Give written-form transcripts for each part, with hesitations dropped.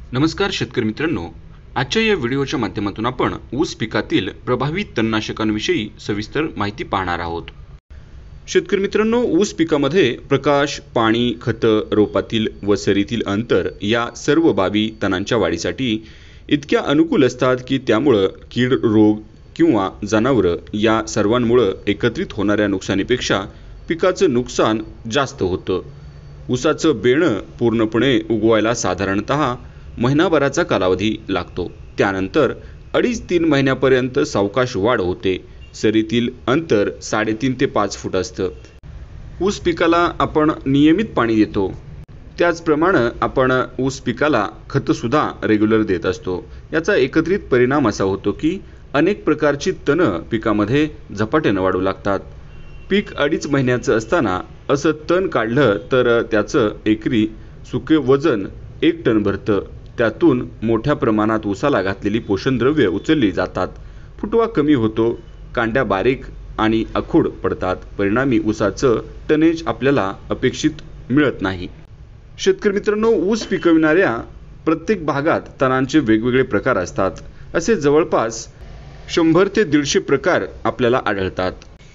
नमस्कार शेतकरी मित्रांनो, आजच्या या व्हिडिओच्या माध्यमातून आपण ऊस पिकातील प्रभावित तणनाशकांविषयी सविस्तर माहिती पाहणार आहोत। शेतकरी मित्रांनो, ऊस पिकामध्ये प्रकाश, पाणी, खतं, रोपातील व सरीतील अंतर या सर्व बाबी तणांच्या वाढीसाठी इतक्या अनुकूल असतात की त्यामुळे कीड, रोग किंवा जनावरं या सर्वांमुळे एकत्रित होणाऱ्या नुकसानीपेक्षा पिकाचं नुकसान जास्त होतं। ऊसाचं बेणं पूर्णपणे उगवायला साधारणतः महिनाभराचा कालावधी लागतो। त्यानंतर 2.5-3 महिन्यापर्यंत सावकाश वाढ होते। सरीतील अंतर 3.5 ते 5 फूट असतं। ऊस पिकाला आपण नियमित पाणी देतो, त्याचप्रमाणे आपण ऊस पिकाला खतसुद्धा रेग्युलर देत असतो। याचा एकत्रित परिणाम असा होतो की अनेक प्रकारची तणं पिकामध्ये झपाट्याने वाढू लागतात। पीक 2.5 महिन्याचं असताना असं तण काढलं तर त्याचं एकरी सुके वजन 1 टन भरतं। त्यातून मोठ्या प्रमाणात ऊसाला घातलेली पोषण द्रव्ये उचलली जातात। फुटवा कमी होतो, कांड्या बारीक आणि आखूड पडतात। परिणामी ऊसाचं टनेज आपल्याला अपेक्षित मिळत नाही। शेतकरी मित्रांनो, ऊस पिकविणाऱ्या प्रत्येक भागात तणांचे वेगवेगळे प्रकार असतात। असे जवळपास 100 ते 150 प्रकार आपल्याला आढळतात।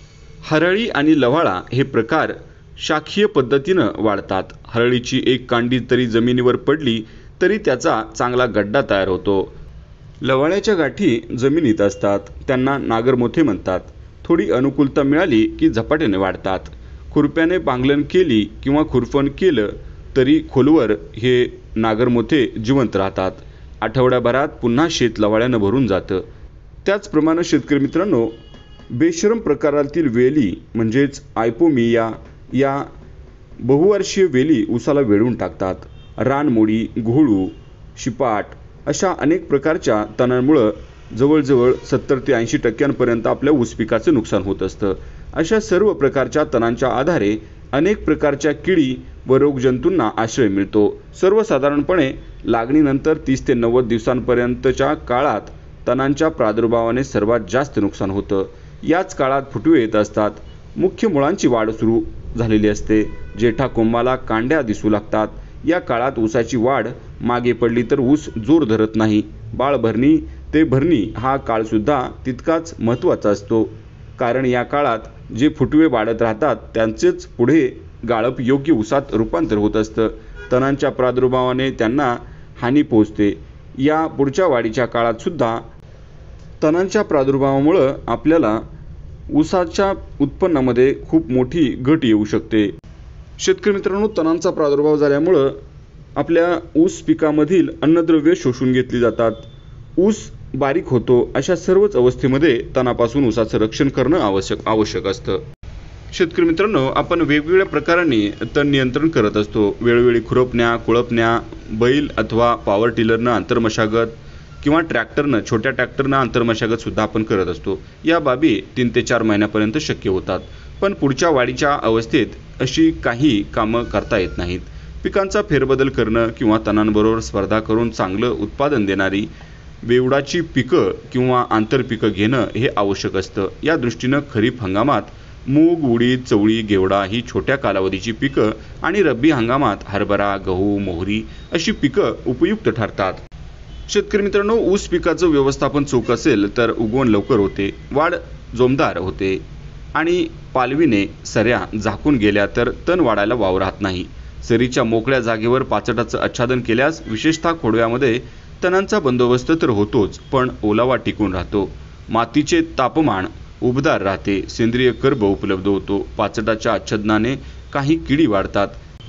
हरळी आणि लवाळा हे प्रकार शाखीय पद्धतीने वाढतात। हरळीची एक कांडी तरी जमिनीवर पडली तरी त्याचा चांगला गड्डा तयार होतो। लवाळ्याच्या गाठी जमिनीत असतात, त्यांना नागरमोथे म्हणतात। थोडी अनुकूलता मिळाली की झपाट्याने वाढतात। खुरप्याने पांगलन केली किंवा खुरपण केलं तरी खोलवर हे नागरमोथे जिवंत राहतात। आठवड्याभरात पुन्हा शेत लवाळ्यानं भरून जातं। त्याचप्रमाणे शेतकरी मित्रांनो, बेशरम प्रकारातील वेली म्हणजेच आयपोमिया या बहुवर्षीय वेली ऊसाला वेढून टाकतात। रानमोडी, घोळू, शिपाट अशा अनेक प्रकारच्या तणांमुळे जवळजवळ 70 ते 80% आपल्या ऊस पिकाचं नुकसान होत असतं। अशा सर्व प्रकारच्या तणांच्या आधारे अनेक प्रकारच्या किडी व रोगजंतूंना आश्रय मिळतो। सर्वसाधारणपणे लागणीनंतर 30 ते 90 दिवसांपर्यंतच्या काळात तणांच्या प्रादुर्भावाने सर्वात जास्त नुकसान होतं। याच काळात फुटवे येत असतात। मुख्य मुळांची वाढ सुरू झालेली असते। जेठा कोंबाला कांड्या दिसू लागतात। या काळात ऊसाची वाढ मागे पडली तर ऊस जोर धरत नाही। बाळभरणी ते भरणी हा काळसुद्धा तितकाच महत्त्वाचा असतो, कारण या काळात जे फुटवे वाढत राहतात त्यांचेच पुढे गाळप योग्य ऊसात रूपांतर होत असतं। तणांच्या प्रादुर्भावाने त्यांना हानी पोहोचते। या पुढच्या वाढीच्या काळातसुद्धा तणांच्या प्रादुर्भावामुळे आपल्याला ऊसाच्या उत्पन्नामध्ये खूप मोठी घट येऊ शकते। शेतकरी मित्रांनो, तणांचा प्रादुर्भाव झाल्यामुळं आपल्या ऊस पिकामधील अन्नद्रव्ये शोषून घेतली जातात। ऊस बारीक होतो। अशा सर्वच अवस्थेमध्ये तणापासून ऊसाचं रक्षण करणं आवश्यक असतं। शेतकरी मित्रांनो, आपण वेगवेगळ्या प्रकारांनी तण नियंत्रण करत असतो। वेळोवेळी खुरपण्या, कुळपण्या, बैल अथवा पॉवर टिलरनं आंतरमशागत किंवा ट्रॅक्टरनं, छोट्या ट्रॅक्टरनं आंतरमशागत सुद्धा आपण करत असतो। या बाबी 3 ते 4 महिन्यापर्यंत शक्य होतात, पण पुढच्या वाढीच्या अवस्थेत अशी काही कामं करता येत नाहीत। पिकांचा फेरबदल करणं किंवा तणांबरोबर स्पर्धा करून चांगलं उत्पादन देणारी बेवडाची पिकं किंवा आंतरपिकं घेणं हे आवश्यक असतं। या दृष्टीनं खरीप हंगामात मूग, उडीद, चवळी, घेवडा ही छोट्या कालावधीची पिकं आणि रब्बी हंगामात हरभरा, गहू, मोहरी अशी पिकं उपयुक्त ठरतात। शेतकरी मित्रांनो, ऊस पिकाचं व्यवस्थापन चोख असेल तर उगवण लवकर होते, वाढ जोमदार होते आणि पालवीने सऱ्या झाकून गेल्या तर तण वाढायला वाव राहत नाही। सरीच्या मोकळ्या जागेवर पाचटाचं आच्छादन केल्यास विशेषतः खोडव्यामध्ये तणांचा बंदोबस्त तर होतोच, पण ओलावा टिकून राहतो। मातीचे तापमान उबदार राहते। सेंद्रिय कर्ब उपलब्ध होतो। पाचटाच्या आच्छादनाने काही किडी वाढतात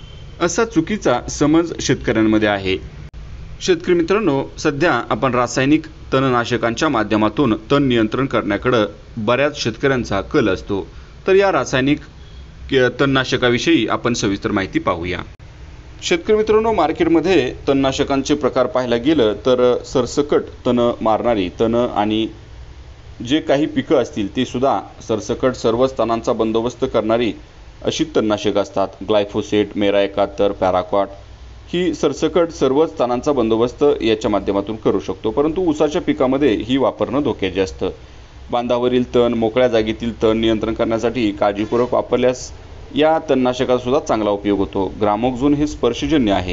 असा चुकीचा समज शेतकऱ्यांमध्ये आहे। शेतकरी मित्रांनो, सध्या आपण रासायनिक तणनाशकांच्या माध्यमातून तण नियंत्रण करण्याकडे बऱ्याच शेतकऱ्यांचा कल असतो। तर या रासायनिक तणनाशकाविषयी आपण सविस्तर माहिती पाहूया। शेतकरी मित्रांनो, मार्केटमध्ये तणनाशकांचे प्रकार पाहायला गेलं तर सरसकट तणं मारणारी तणं आणि जे काही पिकं असतील ते सुद्धा सरसकट सर्वच तणांचा बंदोबस्त करणारी अशी तणनाशक असतात। ग्लायफोसेट, मेरा 71, पॅराक्वाट ही सरसकट सर्वच तणांचा बंदोबस्त याच्या माध्यमातून करू शकतो, परंतु ऊसाच्या पिकामध्ये ही वापरणं धोक्याचे असतं। बांधावरील तण, मोकळ्या जागेतील तण नियंत्रण करण्यासाठी काळजीपूर्वक वापरल्यास या तणनाशकाचा सुद्धा चांगला उपयोग होतो। ग्रामोक्झोन हे स्पर्शजन्य आहे।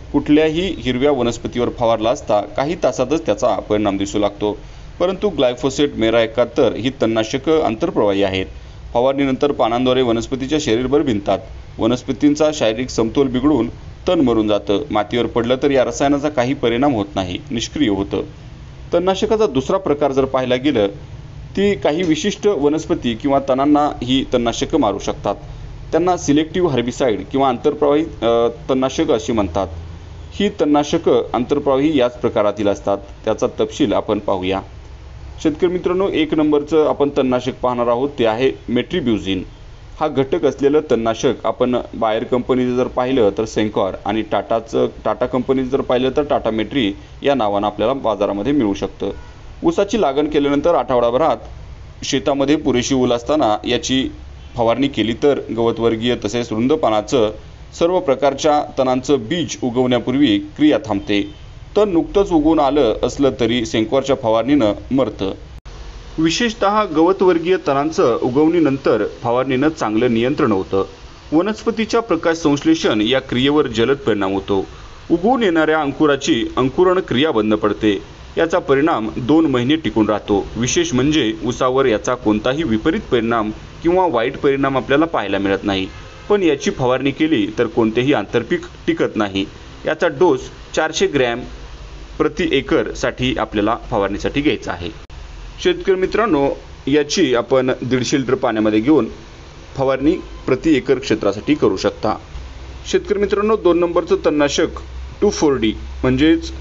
कुठल्याही हिरव्या वनस्पतीवर फवारला असता काही तासातच त्याचा परिणाम दिसू लागतो. परंतु ग्लायफोसेट मेरा 71 ही तणनाशकं आंतरप्रवाही आहेत. फवारणीनंतर पानांद्वारे वनस्पतीच्या शरीरभर भिनतात. वनस्पतींचा शारीरिक समतोल बिघडून तण मरून जातं. मातीवर पडलं तर या रसायनाचा काही परिणाम होत नाही, निष्क्रिय होतं. तणनाशकाचा दुसरा प्रकार जर पाहायला गेलं ती काही विशिष्ट वनस्पती किंवा तणांना ही तणनाशकं मारू शकतात. त्यांना सिलेक्टिव्ह हर्बिसाइड किंवा आंतरप्रवाही तणनाशकं अशी म्हणतात. ही तणनाशकं आंतरप्रवाही याच प्रकारातील असतात. त्याचा तपशील आपण पाहूया. शेतकरी मित्रांनो, 1 नंबरचं आपण तणनाशक पाहणार आहोत ते आहे मेट्रिब्युझिन. हा घटक असलेलं तणनाशक आपण बायर कंपनीचं जर पाहिलं तर सेंकॉर आणि टाटा कंपनीचं जर पाहिलं तर टाटा मेट्री या नावानं आपल्याला बाजारामध्ये मिळू शकतं. ऊसाची लागण केल्यानंतर आठवडाभरात शेतामध्ये पुरेशी ऊल असताना याची फवारणी केली तर गवतवर्गीय तसेच रुंद पानाचं सर्व प्रकारच्या तणांचं बीज उगवण्यापूर्वी क्रिया थांबते. तण नुकतंच उगवून आलं असलं तरी सेंकॉरच्या फवारणीनं मरतं. विशेषतः गवतवर्गीय तणांचं उगवणीनंतर फवारणीनं चांगलं नियंत्रण होतं. वनस्पतीच्या प्रकाश संश्लेषण या क्रियेवर जलद परिणाम होतो. उगवून येणाऱ्या अंकुराची अंकुरण क्रिया बंद पडते. याचा परिणाम 2 महिने टिकून राहतो. विशेष म्हणजे ऊसावर याचा कोणताही विपरीत परिणाम किंवा वाईट परिणाम आपल्याला पाहायला मिळत नाही. पण याची फवारणी केली तर कोणतेही आंतरपीक टिकत नाही. याचा डोस 400 ग्रॅम प्रति एकर साठी आपल्याला फवारणीसाठी घ्यायचा आहे. शेतकरी मित्रांनो, याची आपण 150 लिटर पाण्यामध्ये घेऊन फवारणी प्रति एकर क्षेत्रासाठी करू शकता. शेतकरी मित्रांनो, 2 नंबरचं तणनाशक 2,4-D म्हणजेच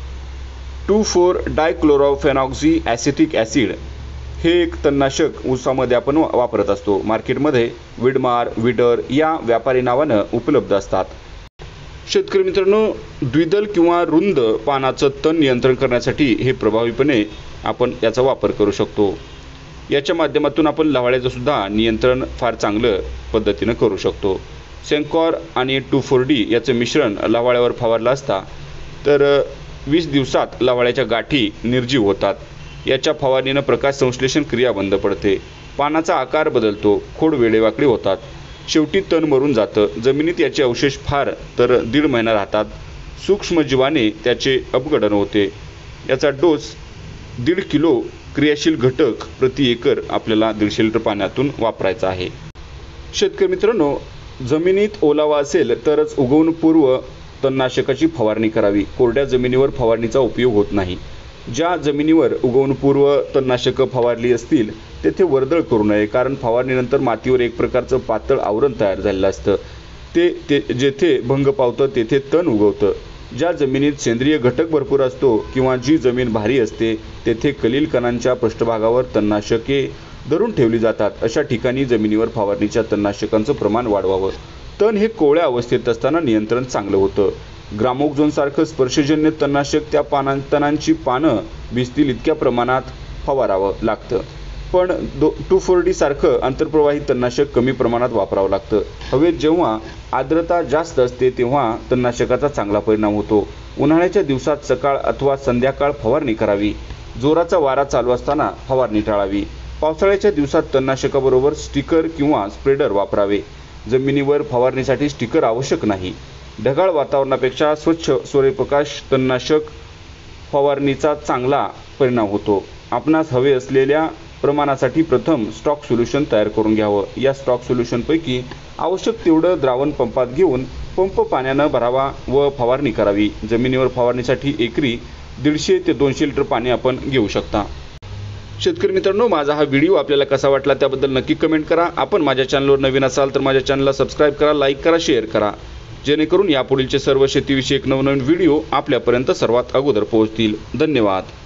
2,4-डायक्लोरोफेनॉक्सी ॲसिटिक ॲसिड हे एक तणनाशक ऊसामध्ये आपण वापरत असतो. मार्केटमध्ये विडमार, विडर या व्यापारी नावानं उपलब्ध असतात. शेतकरी मित्रांनो, द्विदल किंवा रुंद पानाचं तण नियंत्रण करण्यासाठी हे प्रभावीपणे आपण याचा वापर करू शकतो. याच्या माध्यमातून आपण लवाळ्याचं सुद्धा नियंत्रण फार चांगलं पद्धतीनं करू शकतो. सेंकॉर आणि 2,4-D याचं मिश्रण लवाळ्यावर फवारलं असता तर 20 दिवसात लवाळ्याच्या गाठी निर्जीव होतात. याच्या फवारणीनं प्रकाश संश्लेषण क्रिया बंद पडते. पानाचा आकार बदलतो, खोड वेडेवाकडे होतात, शेवटी तण मरून जातं. जमिनीत याचे अवशेष फार तर 1.5 महिना राहतात. सूक्ष्मजीवाने त्याचे अपघटन होते. याचा डोस 1.5 किलो क्रियाशील घटक प्रति एकर आपल्याला 150 लिटर पाण्यातून वापरायचा आहे. शेतकरी मित्रांनो, जमिनीत ओलावा असेल तरच उगवणपूर्व तणनाशकाची फवारणी करावी. कोरड्या जमिनीवर फवारणीचा उपयोग होत नाही. ज्या जमिनीवर उगवणपूर्व तणनाशकं फवारली असतील तेथे वर्दळ करू नये, कारण फवारणीनंतर मातीवर एक प्रकारचं पातळ आवरण तयार झालेलं असतं. ते जेथे भंग पावतं तेथे तण उगवतं. ज्या जमिनीत सेंद्रिय घटक भरपूर असतो किंवा जी जमीन भारी असते तेथे कलील कणांच्या पृष्ठभागावर तणनाशके धरून ठेवली जातात. अशा ठिकाणी जमिनीवर फवारणीच्या तणनाशकांचं प्रमाण वाढवावं. तण हे कोवळ्या अवस्थेत असताना नियंत्रण चांगलं होतं. ग्रामोक्झोनसारखं स्पर्शजन्य तणनाशक त्या तणांची पानं भिजतील इतक्या प्रमाणात फवारावं लागतं. पण 2,4-D सारखं आंतरप्रवाही तणनाशक कमी प्रमाणात वापरावं लागतं. हवेत जेव्हा आर्द्रता जास्त असते तेव्हा तणनाशकाचा चांगला परिणाम होतो. उन्हाळ्याच्या दिवसात सकाळ अथवा संध्याकाळ फवारणी करावी. जोराचा वारा चालू असताना फवारणी टाळावी. पावसाळ्याच्या दिवसात तणनाशकाबरोबर स्टिकर किंवा स्प्रेडर वापरावे. जमिनीवर फवारणीसाठी स्टिकर आवश्यक नाही. ढगाळ वातावरणापेक्षा स्वच्छ सूर्यप्रकाश तणनाशक फवारणीचा चांगला परिणाम होतो. आपणास हवे असलेल्या प्रमाणासाठी प्रथम स्टॉक सोल्युशन तयार करून घ्यावं. या स्टॉक सोल्युशनपैकी आवश्यक तेवढं द्रावण पंपात घेऊन पंप पाण्यानं भरावा व फवारणी करावी. जमिनीवर फवारणीसाठी एकरी 150 ते 200 लिटर पाणी आपण घेऊ शकता. शेतकरी मित्रांनो, माझा हा व्हिडिओ आपल्याला कसा वाटला त्याबद्दल नक्की कमेंट करा. आपण माझ्या चॅनलवर नवीन असाल तर माझ्या चॅनलला सबस्क्राईब करा, लाईक करा, शेअर करा, जेणेकरून यापुढीलचे सर्व शेतीविषयक नवनवीन व्हिडिओ आपल्यापर्यंत सर्वात अगोदर पोहोचतील. धन्यवाद.